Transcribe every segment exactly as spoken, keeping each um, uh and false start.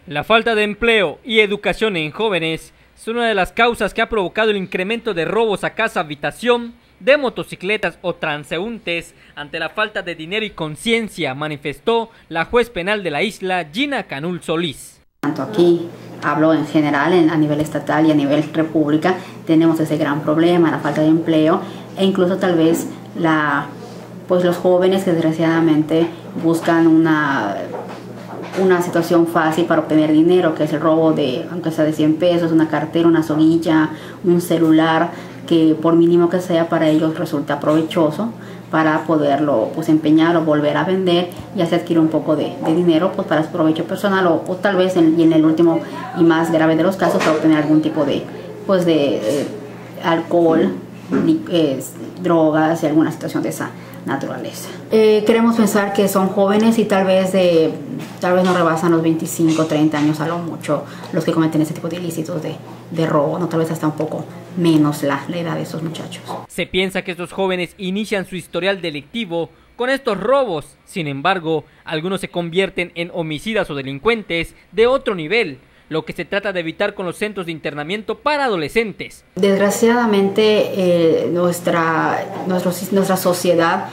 La falta de empleo y educación en jóvenes es una de las causas que ha provocado el incremento de robos a casa habitación, de motocicletas o transeúntes ante la falta de dinero y conciencia, manifestó la juez penal de la isla, Gina Canul Solís. Tanto aquí, hablo en general, en, a nivel estatal y a nivel república, tenemos ese gran problema, la falta de empleo e incluso tal vez la, pues los jóvenes que desgraciadamente buscan una, una situación fácil para obtener dinero, que es el robo de, aunque sea de cien pesos, una cartera, una soguilla, un celular, que por mínimo que sea para ellos resulta provechoso para poderlo pues empeñar o volver a vender y así adquirir un poco de, de dinero pues para su provecho personal o, o tal vez en, y en el último y más grave de los casos para obtener algún tipo de pues de eh, alcohol, eh, drogas y alguna situación de esa naturaleza. Eh, queremos pensar que son jóvenes y tal vez de tal vez no rebasan los veinticinco, treinta años a lo mucho los que cometen ese tipo de ilícitos de, de robo, no, tal vez hasta un poco menos la, la edad de esos muchachos. Se piensa que estos jóvenes inician su historial delictivo con estos robos, sin embargo, algunos se convierten en homicidas o delincuentes de otro nivel, lo que se trata de evitar con los centros de internamiento para adolescentes. Desgraciadamente eh, nuestra, nuestro, nuestra sociedad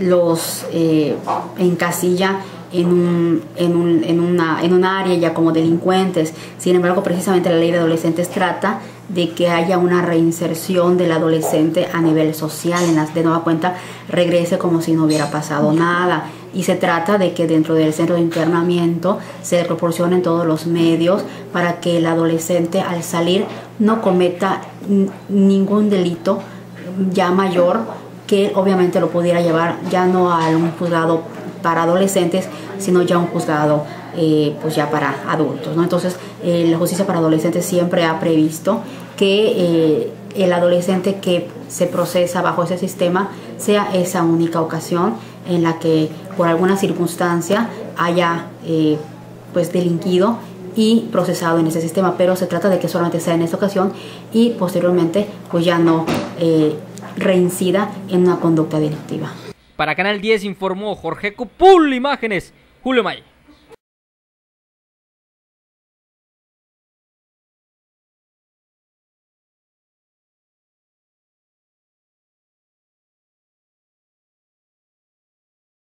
los eh, encasilla en un, en, un, en, una, en un área ya como delincuentes. Sin embargo, precisamente la ley de adolescentes trata de que haya una reinserción del adolescente a nivel social, en las de nueva cuenta regrese como si no hubiera pasado nada. Y se trata de que dentro del centro de internamiento se le proporcionen todos los medios para que el adolescente al salir no cometa ningún delito ya mayor que obviamente lo pudiera llevar ya no a un juzgado para adolescentes, sino ya un juzgado eh, pues ya para adultos, ¿no? Entonces eh, la justicia para adolescentes siempre ha previsto que eh, el adolescente que se procesa bajo ese sistema sea esa única ocasión en la que por alguna circunstancia haya eh, pues delinquido y procesado en ese sistema, pero se trata de que solamente sea en esta ocasión y posteriormente pues ya no eh, reincida en una conducta delictiva. Para Canal diez informó Jorge Copul, imágenes, Julio May.